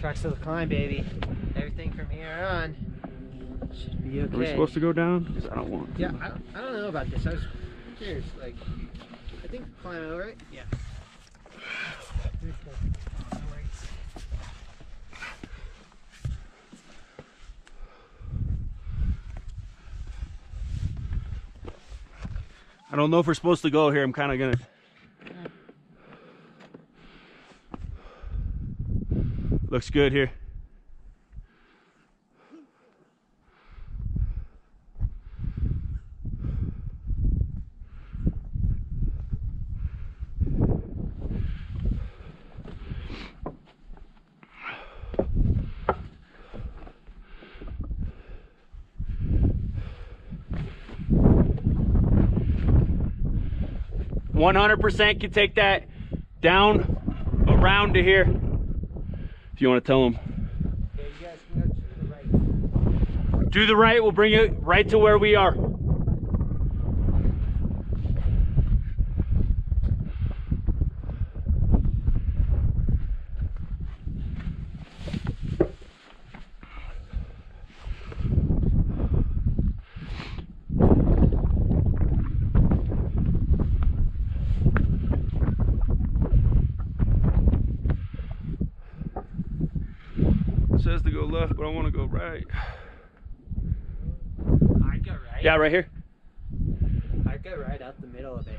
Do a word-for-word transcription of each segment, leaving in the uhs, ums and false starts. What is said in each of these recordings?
Tracks to the climb, baby. Everything from here on should be okay. Are we supposed to go down? Because I don't want. Yeah, I don't, I don't know about this. I was curious. Like, I think climb over, right? Yeah. I don't know if we're supposed to go here. I'm kind of gonna. Looks good here. one hundred percent can take that down around to here. If you want to tell them. Yeah, you guys can go to the right. Do the right, we'll bring it right to where we are. Says to go left, but I want to go right. I'd go right. Yeah, right here. I'd go right out the middle of it.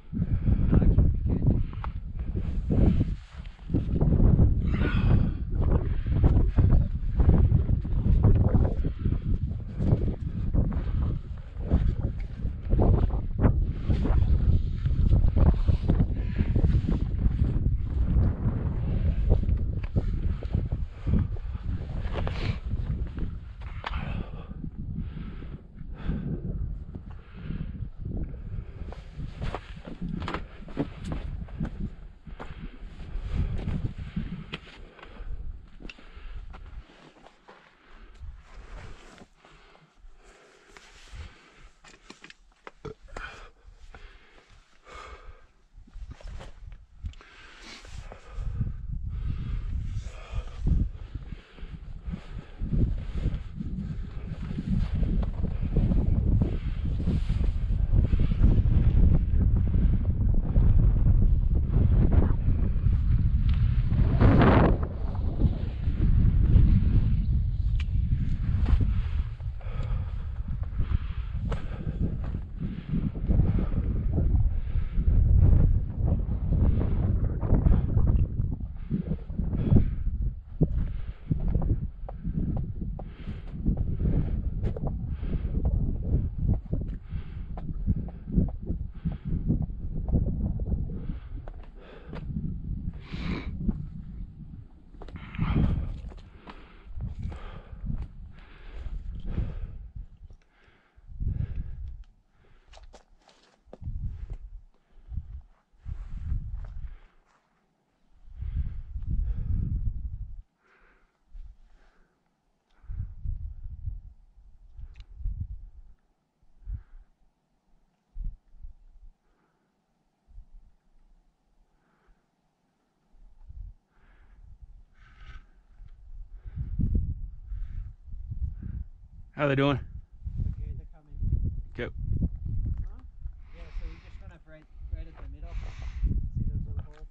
How are they doing? Okay, they're coming. Okay. Huh? Yeah, so we just went up right, right at the middle. See those little holes?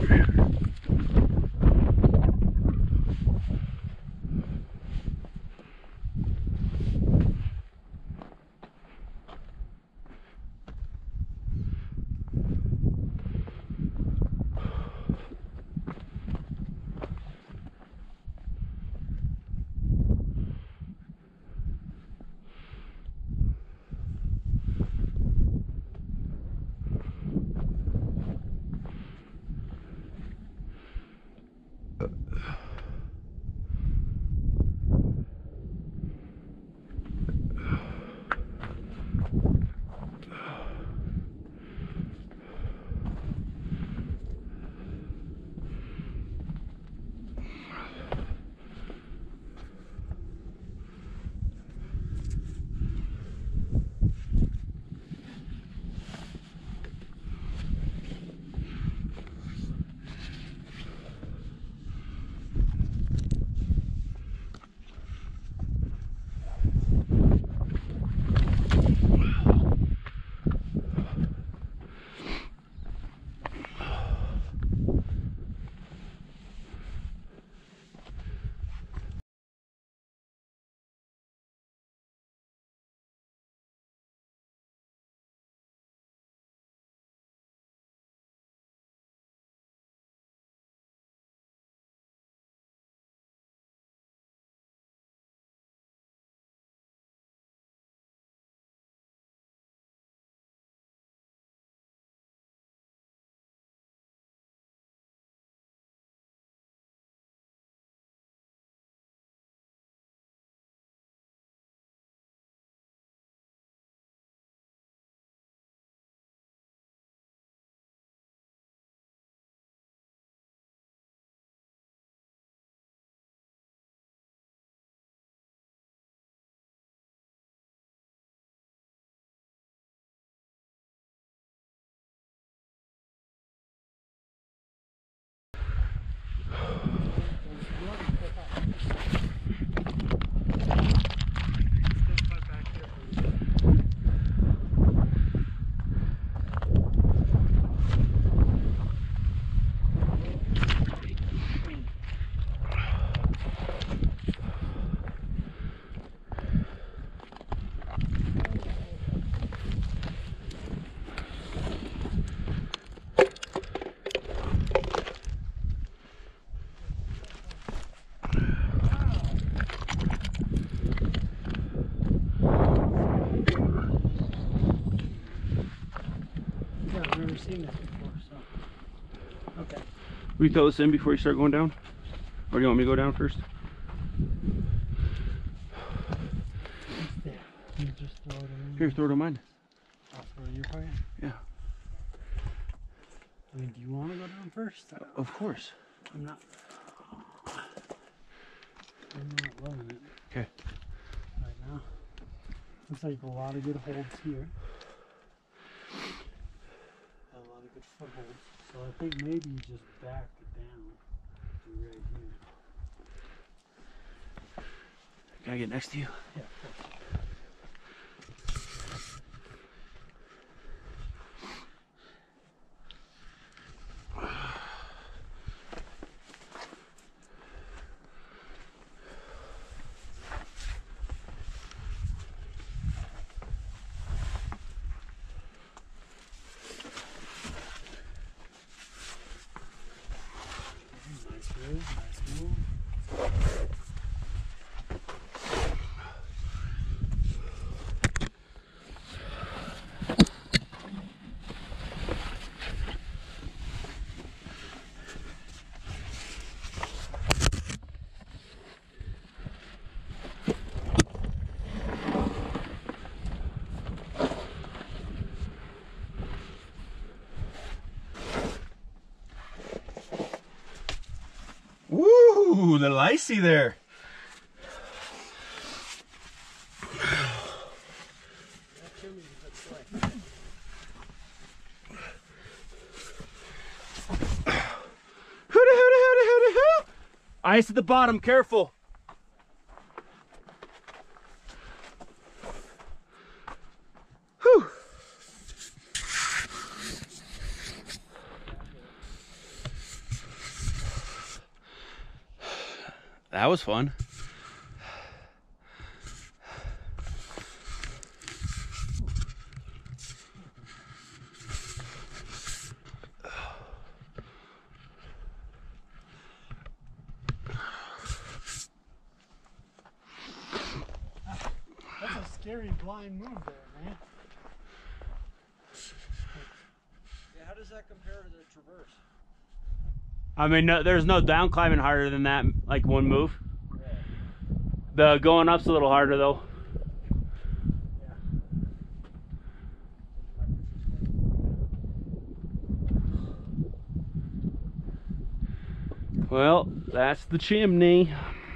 Seen this before, so okay. We throw this in before you start going down? Or do you want me to go down first? Yeah, you just throw it in. Here, throw it on mine. I'll throw your part in? Yeah. I mean, do you want to go down first? Of course. I'm not. I'm not loving it. Okay. Right now. Looks like a lot of good holds here. A lot of good footholds. So I think maybe you just back it down to right here. Can I get next to you? Yeah, of course. Nice move, nice move. Woo! The icey there. Ice at the bottom, careful. Whew. That was fun. That's a scary blind move there, man. Yeah, how does that compare to the traverse? I mean, no, there's no down climbing harder than that, like one move. Yeah. The going up's a little harder though. Well, that's the chimney.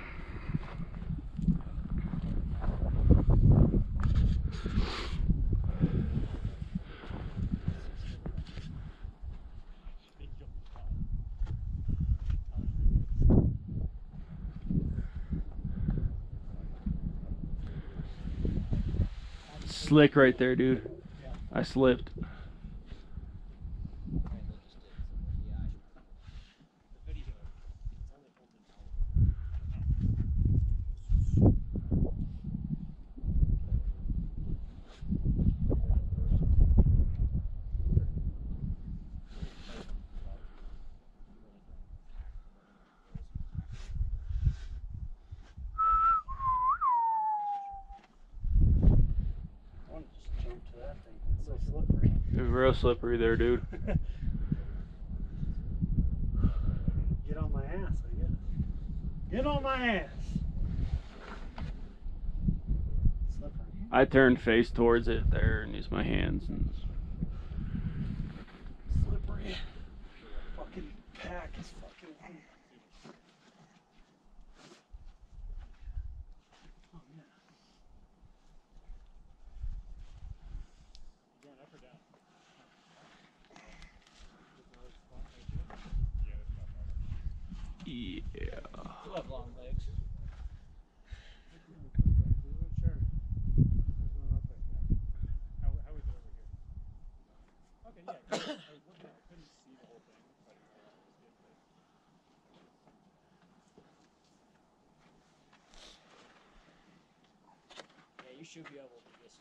Slick right there, dude. I slipped. It's real slippery there, dude. Get on my ass, I guess. Get on my ass. Slippery. I turned face towards it there and used my hands. And... Slippery. Fucking pack is fucking. Oh yeah. You going up or down? Yeah. You have long legs. Sure. How, how is it over here? Okay, yeah. I, I couldn't see the whole thing, but Yeah, you should be able to just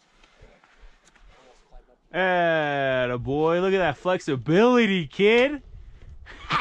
almost climb up. Atta boy, look at that flexibility, kid.